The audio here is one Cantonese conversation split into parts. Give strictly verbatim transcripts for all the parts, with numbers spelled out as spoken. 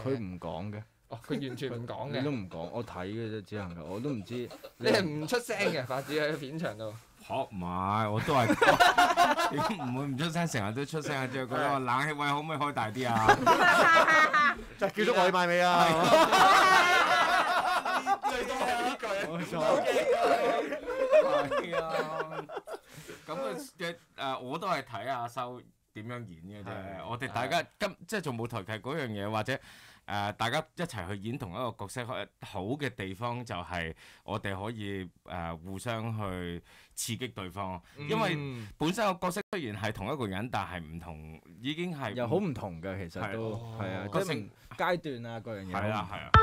佢唔講嘅。 哦，佢完全唔講嘅。 你都唔講，我睇嘅啫，只能夠我都唔知。 你係唔出聲嘅，發子喺片場度。 學唔係，我都係唔會唔出聲，成日都出聲啊！即係覺得我冷氣位可唔可以開大啲啊？ 就係叫咗外賣未啊？ 最多係呢句。 冇錯。 係啊，咁啊嘅誒，我都係睇阿修點樣演嘅啫。我哋大家今即係做舞台劇嗰樣嘢，或者誒、呃、大家一齊去演同一個角色，好嘅地方就係我哋可以誒、呃、互相去刺激對方，因為本身個角色雖然係同一個人，但係唔同，已經係又好唔同嘅，其實都係啊，即係階段啊，各樣嘢。 係啊係啊。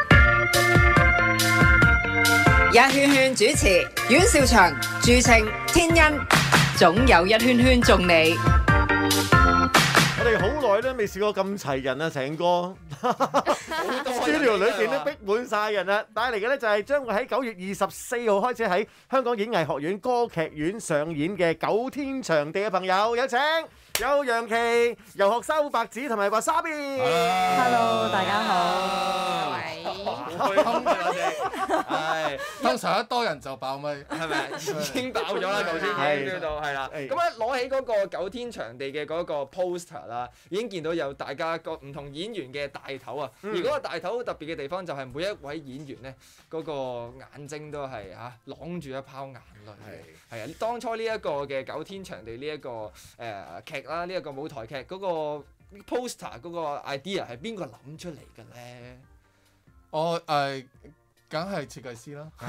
一圈圈主持阮兆祥、朱晴、天恩，總有一圈圈中你。 我哋好耐都未試過咁齊人啊！成個 studio 裏邊都逼滿晒人啦。帶嚟嘅咧就係將會喺九月二十四號開始喺香港演藝學院歌劇院上演嘅《九天長地》嘅朋友，有請有楊琪、游學修、白子同埋華莎比。 Hello， 大家好。 好開心嘅我哋，係通常一多人就爆咪， 係咪已經爆咗啦？頭先已經到係啦。咁咧攞起嗰個九天長地嘅嗰個 poster 啦，已經見到有大家個唔同演員嘅大頭啊。而嗰個大頭好特別嘅地方就係每一位演員咧，嗰個眼睛都係嚇啷住一泡眼淚。係係啊，當初呢一個嘅九天長地呢一個誒劇啦，呢一個舞台劇嗰個 poster 嗰個 idea 係邊個諗出嚟嘅咧？ 我誒梗係設計師啦。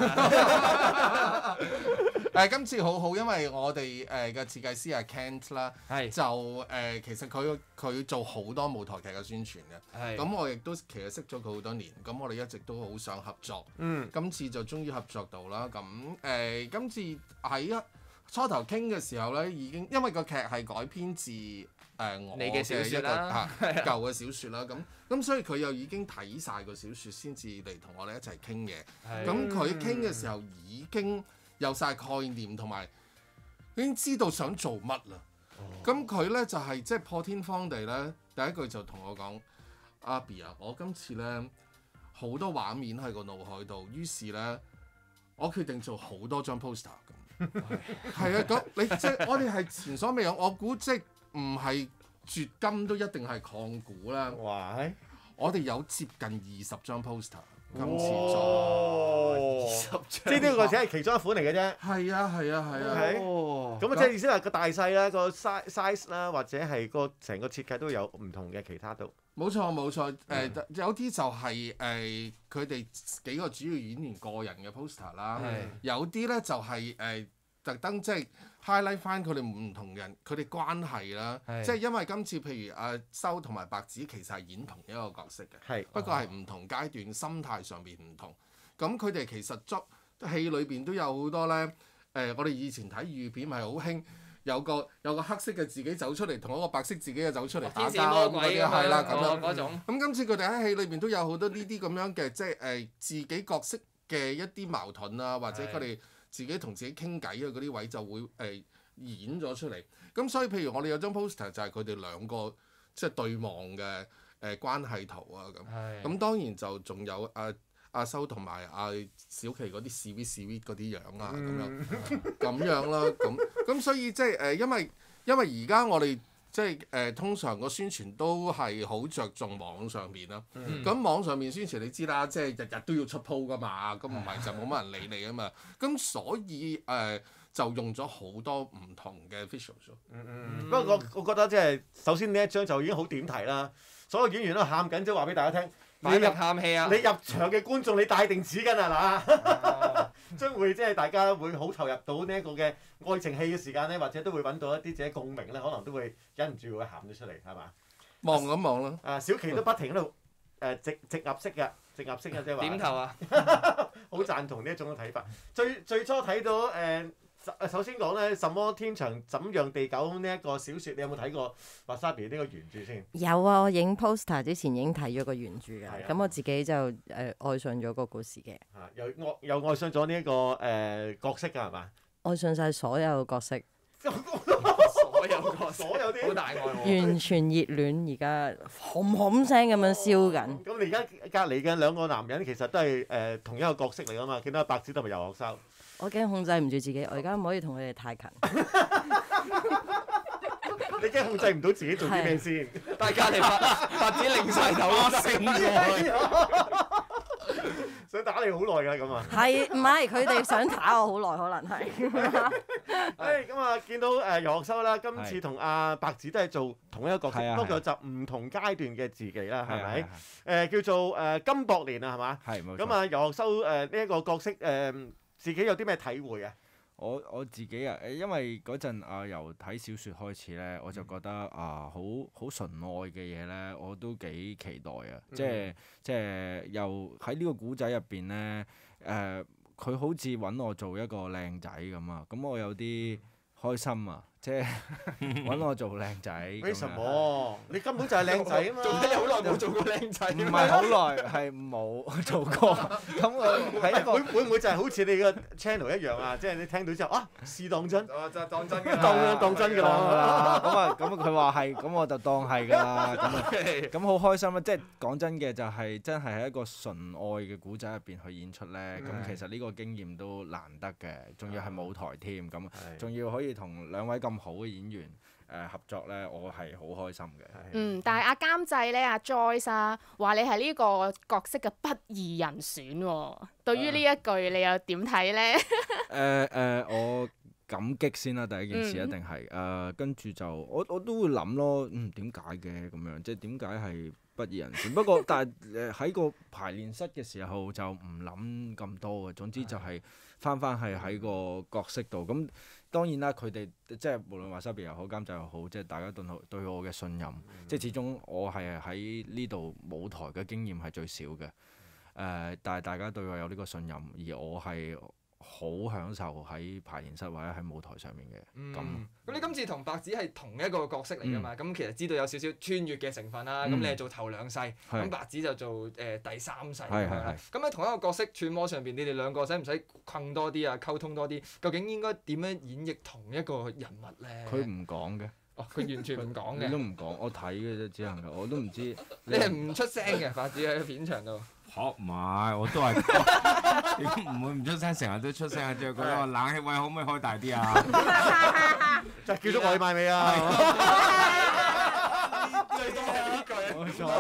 誒今次好好，因為我哋誒嘅設計師係 Kent 啦，就誒其實佢佢做好多舞台劇嘅宣傳嘅。咁我亦都其實識咗佢好多年，咁我哋一直都好想合作。嗯，今次就終於合作到啦。咁誒今次喺初頭傾嘅時候咧，已經因為個劇係改編自誒我你嘅小説啦， 舊嘅小説啦，咁咁所以佢又已經睇晒個小説先至嚟同我哋一齊傾嘅。咁佢傾嘅時候已經有晒概念，同埋已經知道想做乜啦。咁佢咧就係即係破天荒地咧，第一句就同我講：阿 B 啊，我今次咧好多畫面喺個腦海度，於是咧我決定做好多張 poster 咁。係啊，咁你即係我哋係前所未有，我估即係唔係絕金都一定係抗股啦。 哇！ 我哋有接近二十張 poster， 今次做二十張，即係呢個只係其中一款嚟嘅啫。 係啊係啊係啊。 哦，咁啊即係意思係個大細啦、個 size size 啦，或者係個成個設計都有唔同嘅其他都。 冇錯冇錯，誒、呃、有啲就係誒佢哋幾個主要演員個人嘅 poster 啦， 是有啲咧就係、是、誒、呃、特登即係 highlight 翻佢哋唔同人佢哋關係啦，是即係因為今次譬如阿修同埋白子其實係演同一個角色嘅， 是不過係唔同階段、哦、心態上邊唔同，咁佢哋其實作戲裏邊都有好多咧，誒、呃、我哋以前睇粵語片咪好興。有個有個黑色嘅自己走出嚟，同一個白色自己嘅走出嚟打交咁嗰啲，係啦咁樣嗰種。咁今次佢哋喺戲裏邊都有好多呢啲咁樣嘅，即係誒自己角色嘅一啲矛盾啊，或者佢哋自己同自己傾偈啊嗰啲位就會誒、呃、演咗出嚟。咁所以譬如我哋有張 poster 就係佢哋兩個即係對望嘅誒、呃、關係圖啊咁。咁當然就仲有阿阿修同埋阿小琪嗰啲 sweet sweet 嗰啲樣啊咁樣咁樣啦咁。咁所以即係誒，因為因為而家我哋即係誒、呃，通常個宣傳都係好着重網上面啦。咁、嗯、網上面宣傳你知啦，即係日日都要出 po 噶嘛，咁唔係就冇乜人理你啊嘛。咁所以誒、呃，就用咗好多唔同嘅 visuals。 嗯嗯。不過我我覺得即係首先呢一張就已經好點題啦，所有演員都喊緊，即係話俾大家聽。 你入喊戲啊！ 你入場嘅觀眾，你帶定紙巾啊嗱，將會即係大家會好投入到呢一個嘅愛情戲嘅時間咧，或者都會揾到一啲自己共鳴咧，可能都會忍唔住會喊咗出嚟，係嘛？ 望咁望啦。 啊，小琪都不停喺度誒直直岌式嘅，直岌式嘅即係話。點頭啊！好贊同呢一種嘅睇法。最最初睇到誒。呃首先講咧，什麼天長怎樣地久呢一個小説，你有冇睇過華莎比呢個原著先？ 有啊，我影 poster 之前已經睇咗個原著㗎，咁、啊、我自己就誒、呃、愛上咗個故事嘅。 啊，又愛又愛上咗呢一個誒、呃、角色㗎係嘛？ 愛上晒所有角色。 所有個所有啲好大愛我。 完全熱戀，而家轟轟聲咁樣燒緊。 咁你而家隔離嘅兩個男人其實都係誒同一個角色嚟㗎嘛？見到白紙同埋游學修。 我驚控制唔住自己，我而家唔可以同佢哋太近。 你驚控制唔到自己做啲咩先？ 大家嚟白白紙擰晒頭啊！ 想打你好耐㗎咁啊！ 係唔係佢哋想打我好耐？可能係。 誒咁啊，見到誒游學修啦，今次同阿白紙都係做同一個角色，不過就唔同階段嘅自己啦，係咪？誒叫做誒金博年啊，係嘛？ 係冇錯。 咁啊，游學修誒呢一個角色誒，自己有啲咩體會啊？ 我我自己啊，誒，因為嗰陣啊，由睇小説開始咧，我就覺得啊，好好純愛嘅嘢咧，我都幾期待啊！ 嗯、 即係即係又喺呢個古仔入邊咧，誒、呃，佢好似揾我做一個靚仔咁啊，咁我有啲開心啊！即係揾我做靚仔。 為什麼？你根本就係靚仔啊嘛！ 做咩好耐冇做過靚仔？ 唔係好耐，係冇做過。咁我係一個會會唔會就係好似你個 channel 一樣啊？即係你聽到之後啊，試當真， 哦，就當真㗎啦， 當當真㗎啦。 咁啊，咁佢話係，咁我就當係㗎啦。咁啊，咁好開心啊！即係講真嘅，就係真係喺一個純愛嘅古仔入邊去演出咧。咁其實呢個經驗都難得嘅，仲要係舞台添。咁仲要可以同兩位咁好嘅演員誒合作咧，我係好開心嘅。 嗯，但係阿監製咧，阿 Joyce 啊，話你係呢個角色嘅不二人選喎。對於呢一句，你又點睇咧？ 誒誒，我感激先啦，第一件事一定係誒，跟住就我我都會諗咯，嗯，點解嘅咁樣？即係點解係不二人選？不過但係誒喺個排練室嘅時候就唔諗咁多嘅。總之就係翻翻係喺個角色度咁。當然啦，佢哋即係無論話收別又好，監製又好，即係大家對我對我嘅信任，嗯、即係始終我係喺呢度舞台嘅經驗係最少嘅。誒、呃，但係大家對我有呢個信任，而我係好享受喺排練室或者喺舞台上面嘅咁。咁、 嗯、你今次同白紙係同一個角色嚟㗎嘛？咁、嗯、其實知道有少少穿越嘅成分啦。咁、嗯、你係做頭兩世，咁、嗯、白紙就做誒、呃、第三世咁樣啦。咁喺同一個角色揣摩上邊，你哋兩個使唔使困多啲啊？溝通多啲？究竟應該點樣演繹同一個人物咧？ 佢唔講嘅。 哦，佢完全唔講嘅。 你都唔講，我睇嘅啫，只能夠我都唔知。 你係唔出聲嘅，白紙喺片場度。 嚇唔係，我都係點唔會唔出聲，成日都出聲啊！即係覺得我冷氣位可唔可以開大啲啊？ 就叫咗外賣未啊？ 最多係呢句。 冇錯。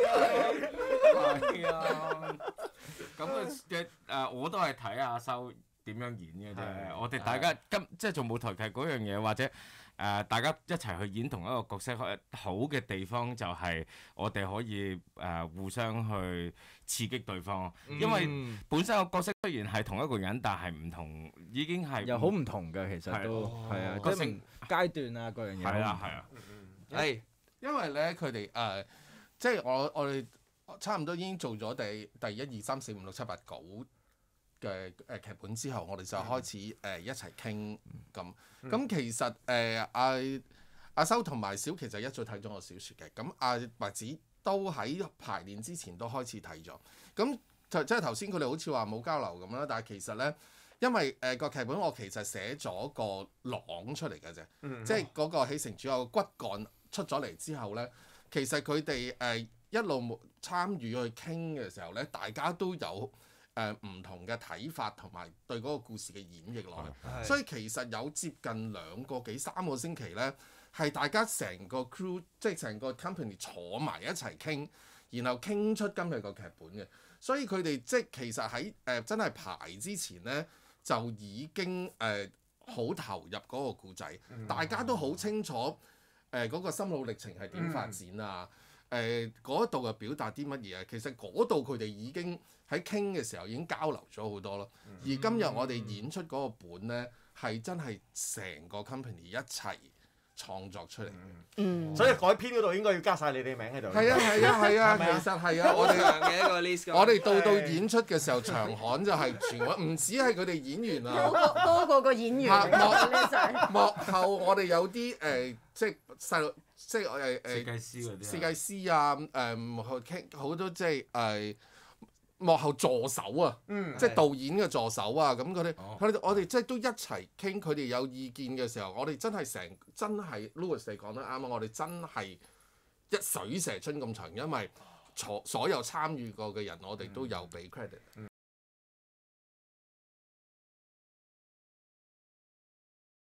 係啊。咁嘅嘅誒，我都係睇阿修點樣演嘅啫。我哋大家今即係做舞台劇嗰樣嘢，或者。誒、呃，大家一齊去演同一個角色，好嘅地方就係我哋可以誒、呃、互相去刺激對方，嗯、因為本身個角色雖然係同一個人，但係唔同，已經係又好唔同嘅，其實都係啊，即係階段啊，各樣嘢。係啊，係啊， 係因為咧，佢哋誒，即係我我哋差唔多已經做咗第第一二三四五六七八九嘅誒劇本之後，我哋就開始誒、呃、一齊傾咁。咁其實誒阿阿修同埋小琪就一早睇咗我小説嘅，咁阿白紙都喺排練之前都開始睇咗。咁就即係頭先佢哋好似話冇交流咁啦，但係其實咧，因為誒個、呃、劇本我其實寫咗個廊出嚟嘅啫，嗯、即係嗰個起承轉合骨幹出咗嚟之後咧，其實佢哋誒一路參與去傾嘅時候咧，大家都有。誒唔、呃、同嘅睇法同埋對嗰個故事嘅演繹落嚟，所以其實有接近兩個幾三個星期咧，係大家成個 crew 即係成個 company 坐埋一齊傾，然後傾出今日個劇本嘅。所以佢哋即係其實喺誒、呃、真係排之前咧，就已經誒好、呃、投入嗰個故仔，嗯、大家都好清楚誒嗰、呃嗰個心路歷程係點發展啊。誒嗰度又表達啲乜嘢啊？其實嗰度佢哋已經喺傾嘅時候已經交流咗好多咯。嗯、而今日我哋演出嗰個本咧，係真係成個 company 一齊創作出嚟。 嗯， 所以改編嗰度應該要加晒你哋名喺度。 係啊係啊係啊，其實係啊，我哋嘅一個 list。 我哋到到演出嘅時候，長刊就係全部唔止係佢哋演員啊， 多過個演員。 幕後我哋有啲誒，即係細路。即係誒誒設計師嗰啲設計師啊，誒去傾好多即係誒幕後助手啊， 嗯即係導演嘅助手啊，咁佢哋哦佢哋我哋即係都一齊傾，佢哋有意見嘅時候，我哋真係成真係 Louis 你講得啱啊！我哋真係一水蛇春咁長，因為所所有參與過嘅人，我哋都有俾 credit。